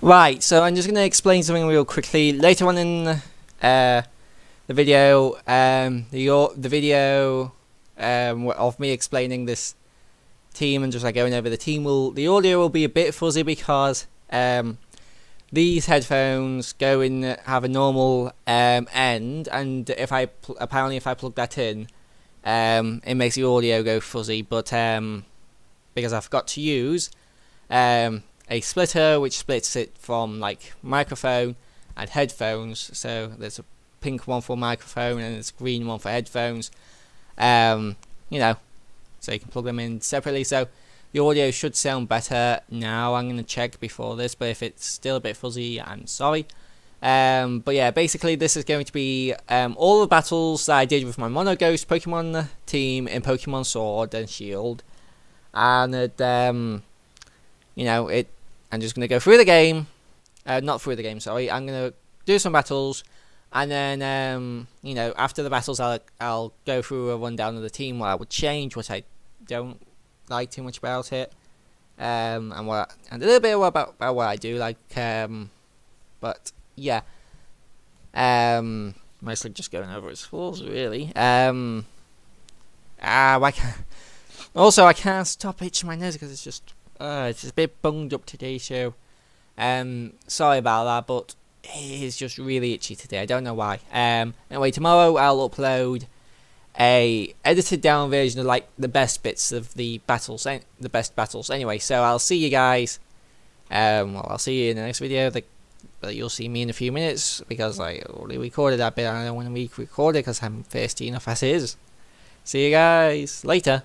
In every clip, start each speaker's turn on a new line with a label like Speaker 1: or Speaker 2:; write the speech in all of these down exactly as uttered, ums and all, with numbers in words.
Speaker 1: Right, so I'm just going to explain something real quickly. Later on in uh, the video, um, the the video um, of me explaining this team and just like going over the team, will the audio will be a bit fuzzy because um, these headphones go in have a normal um, end, and if I pl apparently if I plug that in, um, it makes the audio go fuzzy. But um, because I forgot to use um, a splitter which splits it from like microphone and headphones, so there's a pink one for microphone and there's a green one for headphones, um, you know, so you can plug them in separately. So the audio should sound better now. I'm going to check before this, but if it's still a bit fuzzy, I'm sorry. Um, but yeah, basically this is going to be um, all the battles that I did with my Mono Ghost Pokemon team in Pokemon Sword and Shield. And it, um, you know, it. I'm just going to go through the game. Uh, not through the game, sorry. I'm going to do some battles. And then, um, you know, after the battles, I'll, I'll go through a rundown of the team, what I would change, what I don't like too much about it, um, and what and a little bit about about what I do like. Um, but yeah, um, mostly just going over its flaws, really. Um, ah, why can't? Also, I can't stop itching my nose because it's just uh, it's just a bit bunged up today. So, um, sorry about that, but it is just really itchy today. I don't know why. Um, anyway, tomorrow I'll upload a edited down version of like the best bits of the battles, the best battles. Anyway, so I'll see you guys. Um, well, I'll see you in the next video. The, but you'll see me in a few minutes because I already recorded that bit. I don't want to re-record it because I'm thirsty enough as is. See you guys later.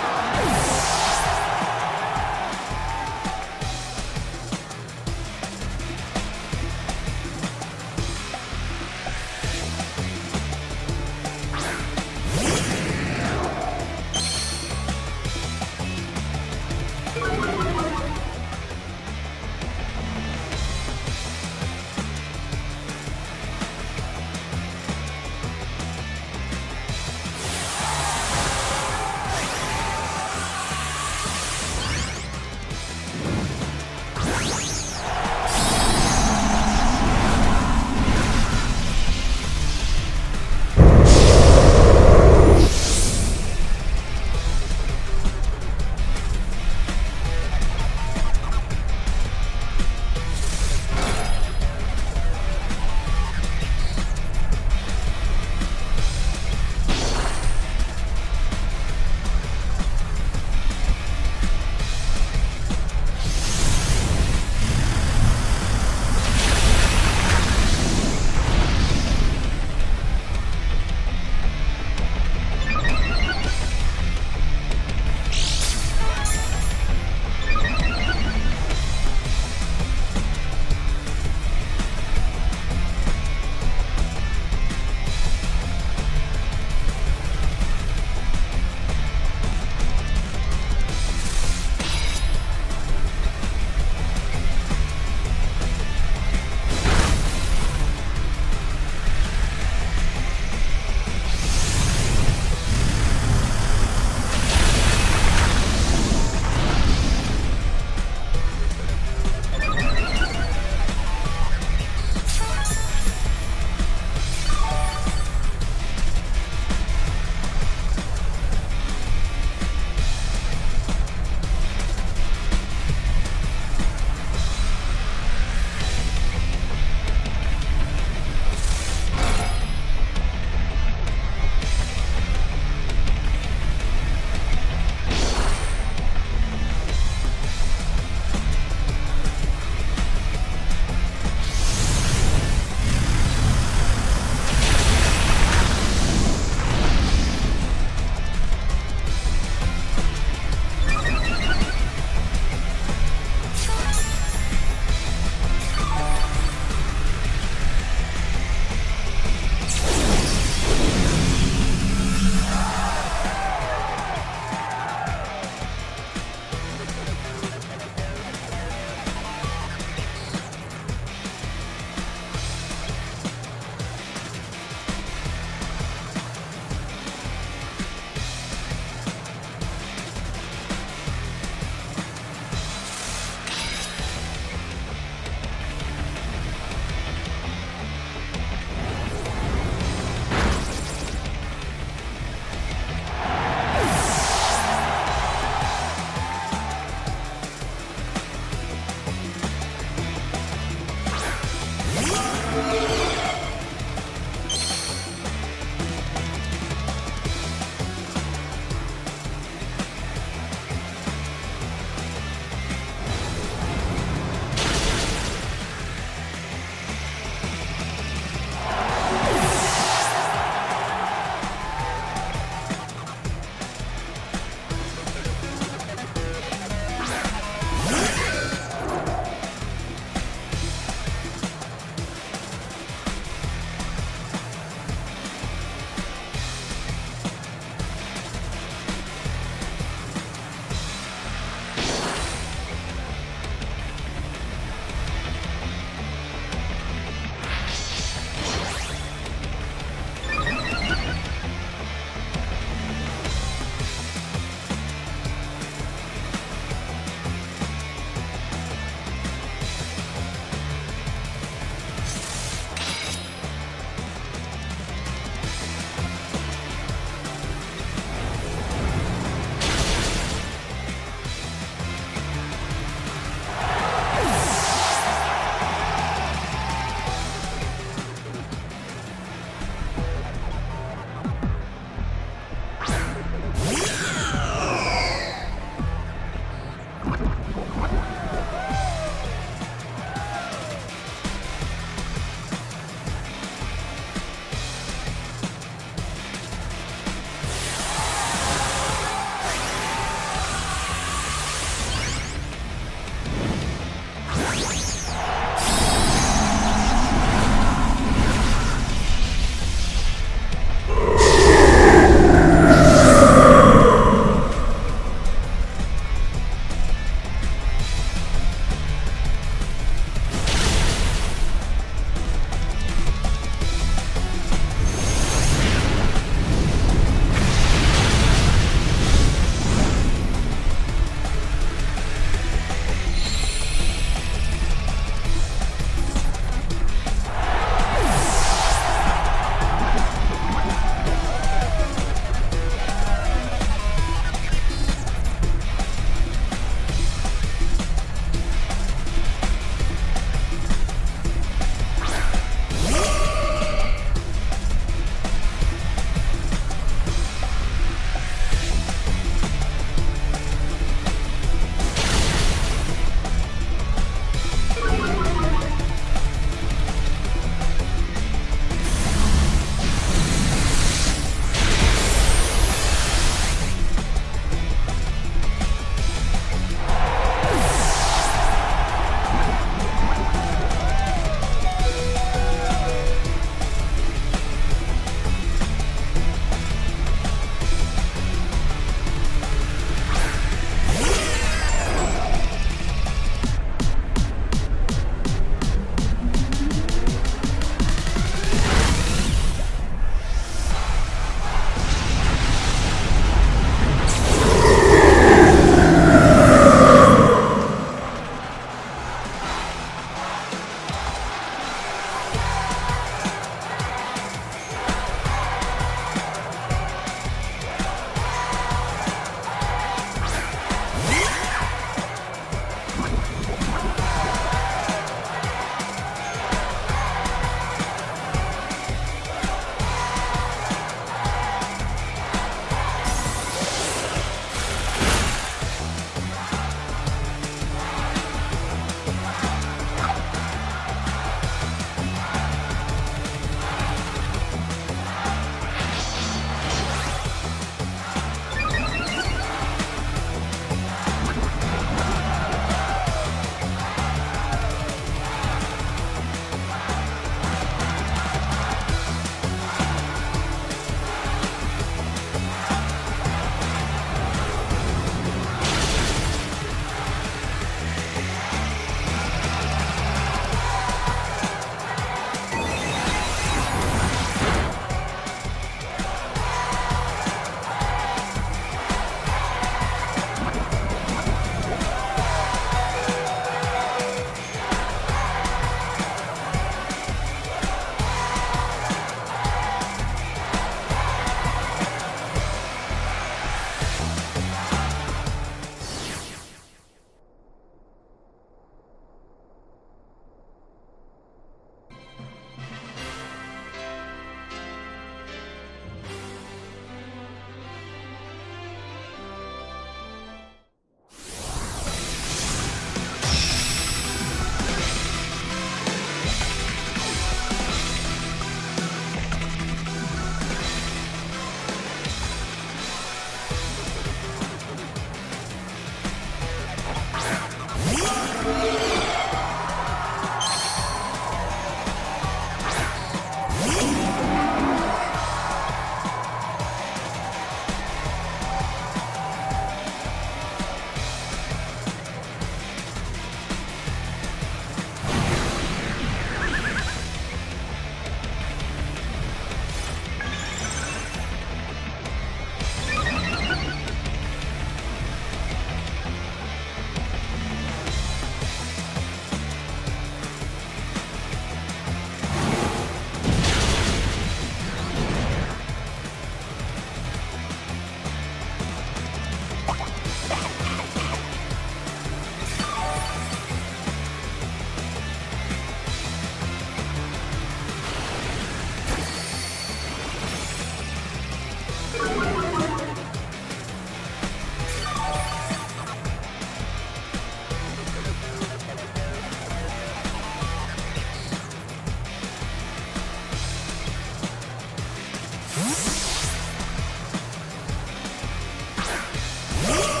Speaker 2: Huh?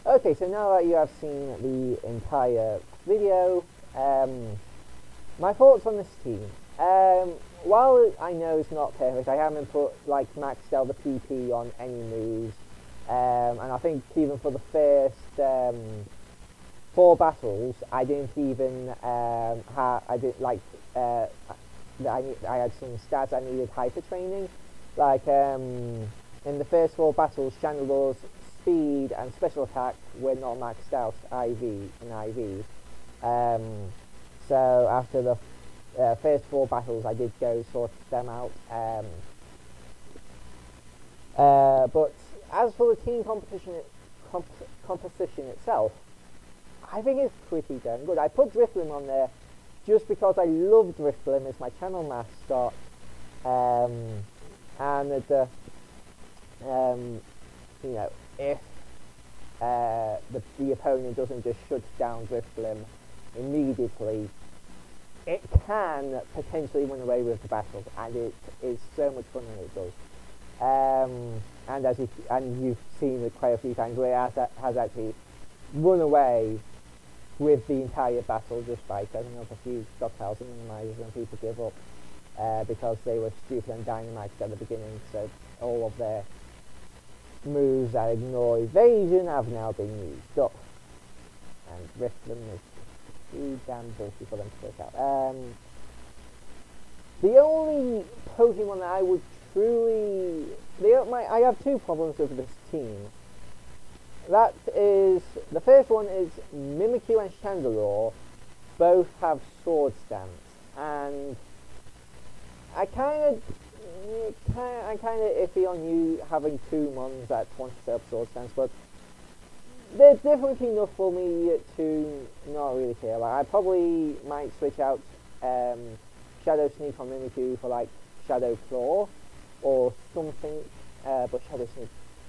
Speaker 2: Okay, so now that you have seen the entire video, um, my thoughts on this team. Um, while I know it's not perfect, I haven't put like maxed out the P P on any moves, um, and I think even for the first um, four battles, I didn't even um, have I did like uh, I need, I had some stats I needed hyper training, like um, in the first four battles, Chandelore's speed and special attack were not maxed out I V and I V. Um, so after the uh, first four battles, I did go sort them out. Um, uh, but as for the team competition, comp composition itself, I think it's pretty damn good. I put Drifblim on there just because I love Drifblim as my channel mascot, um, and the um, you know, if uh, the the opponent doesn't just shut down Drifblim immediately, it can potentially win away with the battle, and it is so much fun when it does. Um, and as you and you've seen it quite a few times, where it has, has actually run away with the entire battle just by setting up a few stockpiles and minimizers when people give up uh, because they were stupid and dynamites at the beginning. So all of their moves that ignore evasion have now been used up, and Drifblim is too damn bulky for them to take out. Um, the only Pokemon that I would truly... The, my, I have two problems with this team. That is... The first one is Mimikyu and Chandelure both have Sword Stance, and I kind of... I'm kind of iffy on you having two mons that want to set up Sword Stance, but they're different enough for me to not really care. Like, I probably might switch out um, Shadow Sneak on Mimikyu for like Shadow Claw or something, uh, but Shadow Sneak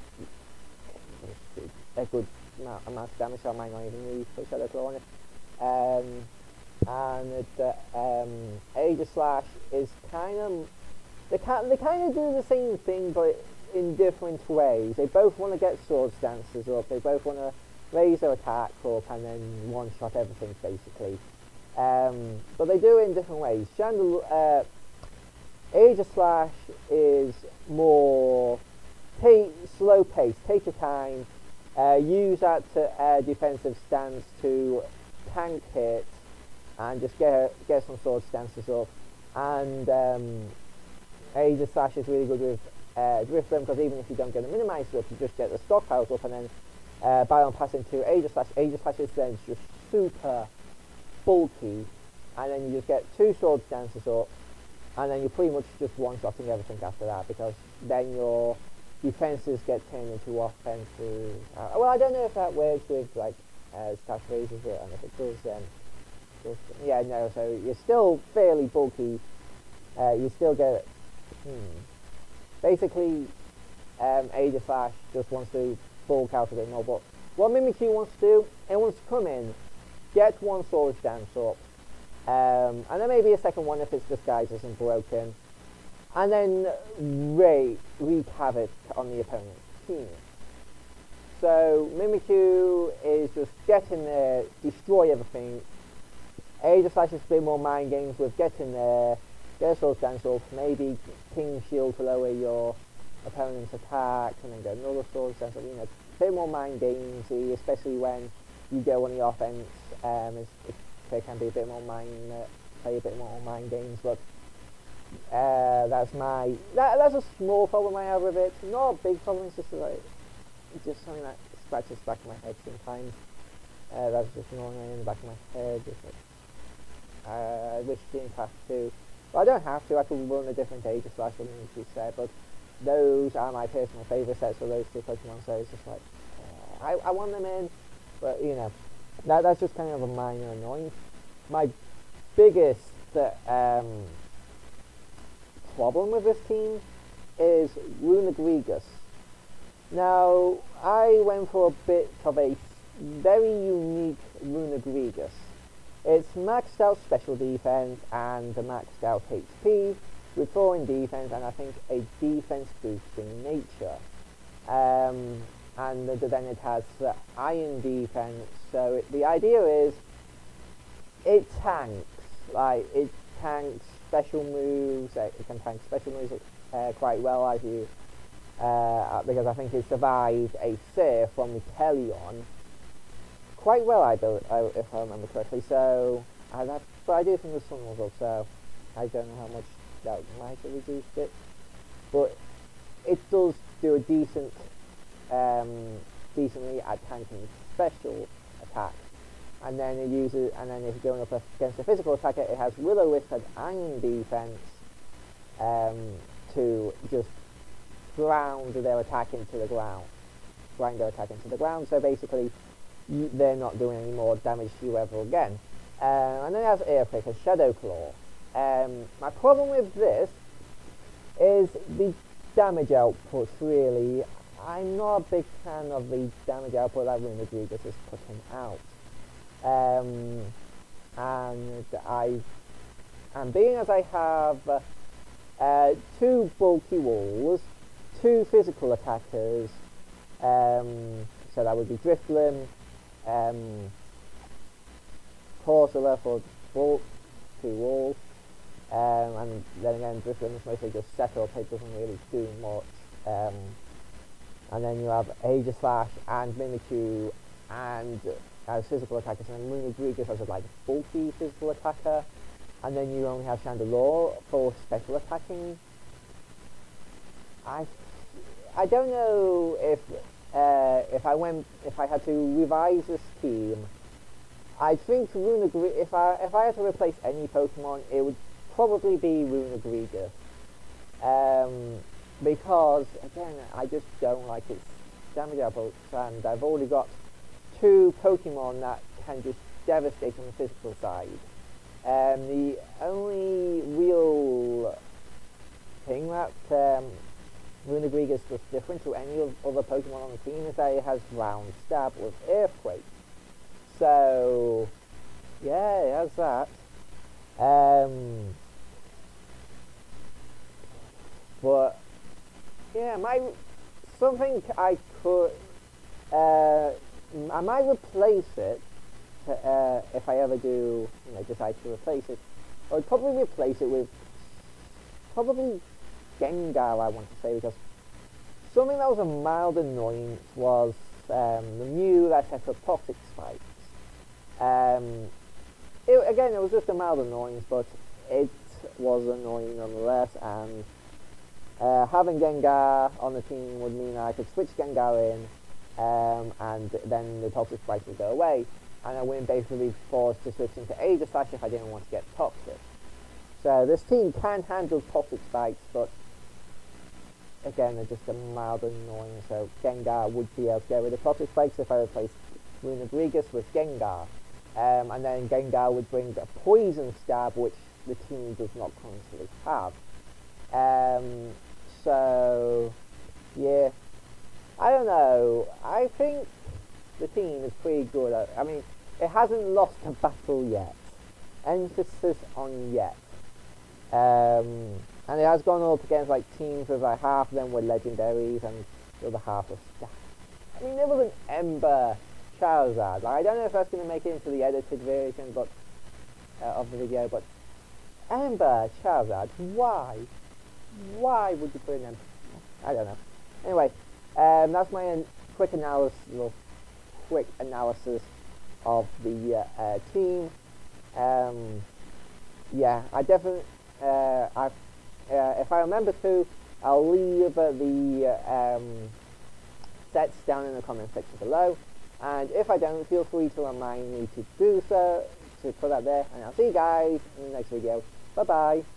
Speaker 2: is a good amount, amount of damage, so I might not even need put Shadow Claw on it. Um, and the um, Aegislash is kind of they kind they kind of do the same thing, but in different ways. They both want to get Sword Stances up, they both want to raise their attack up and then one-shot everything, basically. Um, but they do it in different ways. Chandel uh, Aegislash is more take, slow pace, take your time, uh, use that uh, defensive stance to tank hit and just get, get some Sword Stances up. And um, Aegislash is really good with Uh, Drifblim, because even if you don't get a minimizer up, you just get the stockpiles up, and then uh, Bion pass into Aegislash. Aegislash is then just super bulky, and then you just get two Sword Stances up, and then you're pretty much just one-shotting everything after that, because then your defenses get turned into offenses. Uh, well, I don't know if that works with like uh, Stash Razors, and if it does, then does, yeah, no. So you're still fairly bulky. Uh, you still get. Hmm, Basically, um, Aegislash just wants to bulk out a bit more, but what Mimikyu wants to do, it wants to come in, get one Sword Stance up, um, and then maybe a second one if its disguise isn't broken, and then wreak, wreak havoc on the opponent's team. So Mimikyu is just get in there, destroy everything. Aegislash is a bit more mind games with get in there, get a Sword Stance up, maybe King Shield to lower your opponent's attack, and then get another Sword Stance up. You know, a bit more mind gamesy, especially when you go on the offense. Um, it's, it, they can be a bit more mind, uh, play a bit more mind games. But uh, that's my that, that's a small problem I have with it. Not a big problem. It's just like it's just something that scratches the back of my head sometimes. Uh, that's just annoying in the back of my head. Just like, uh, I wish Team Class two. Well, I don't have to, I could run a different Aegislash for Mimikyu set, but those are my personal favourite sets for those two Pokemon, so it's just like, uh, I, I want them in, but you know, that, that's just kind of a minor annoyance. My biggest um, problem with this team is Runegregus. Now, I went for a bit of a very unique Runegregus. It's maxed out special defense and a maxed out H P with four in defense and I think a defense boosting nature. Um, and then it has uh, iron defense. So it, the idea is it tanks, like it tanks special moves. It can tank special moves uh, quite well, as you uh, because I think it survived a Sith from Metelion quite well, I believe, if I remember correctly. So, I have, but I do think the sun was up, so I don't know how much that might have reduced it, but it does do a decent, um, decently at tanking special attacks. And then it uses, and then if you're going up against a physical attacker, it has Will-O-Wisp and iron defense um, to just ground their attack into the ground, grind their attack into the ground. So basically, you, they're not doing any more damage to you ever again. Um, and then it has Earthquake and Shadow Claw. Um, my problem with this is the damage output. Really, I'm not a big fan of the damage output that Rune Regis is putting out. Um, and I, and being as I have uh, uh, two bulky walls, two physical attackers, um, so that would be Drifloon, um, Corsola for bulk, two walls, um, and then again Drifloon is mostly just set up, it doesn't really do much, um, and then you have Aegislash and Mimikyu and as physical attackers, and Rune Regis as a like bulky physical attacker, and then you only have Chandelure for special attacking. I I don't know if uh, if I went if I had to revise this team. I think Rune Regis, if I if I had to replace any Pokemon, it would probably be Rune Regis, um, because again I just don't like its damage output, and I've already got two Pokemon that can just devastate on the physical side. Um, the only real thing that um, Rune Regis does different to any of other Pokemon on the team is that it has Ground Stab with Earthquake. So, yeah, it has that. Um, but, yeah, my, something I could, uh, I might replace it to, uh, if I ever do, you know, decide to replace it. I would probably replace it with probably Gengar, I want to say, because something that was a mild annoyance was um, the Mew that set up Toxic Spikes. Um, it, again, it was just a mild annoyance, but it was annoying nonetheless, and uh, having Gengar on the team would mean I could switch Gengar in, Um, and then the Toxic Spikes would go away, and I wouldn't basically be forced to switch into Aegislash if I didn't want to get Toxic. So this team can handle Toxic Spikes, but again, they're just a mild annoying, so Gengar would be able to get rid of Toxic Spikes if I replaced Rune Regis with Gengar. Um, and then Gengar would bring a Poison Stab, which the team does not currently have. Um, so, yeah. I don't know, I think the team is pretty good at, I mean, it hasn't lost a battle yet, emphasis on yet, um, and it has gone up against like teams with like half of them were legendaries and the other half was staff. I mean, there was an Ember Charizard, like, I don't know if that's going to make it into the edited version but uh, of the video, but Ember Charizard, why? Why would you put an Ember? I don't know. Anyway. Um, that's my an quick analysis, well, quick analysis of the uh, uh, team. Um, yeah, I definitely, uh, I, uh, if I remember to, I'll leave uh, the uh, um, sets down in the comment section below. And if I don't, feel free to remind me to do so, to put that there. And I'll see you guys in the next video. Bye bye.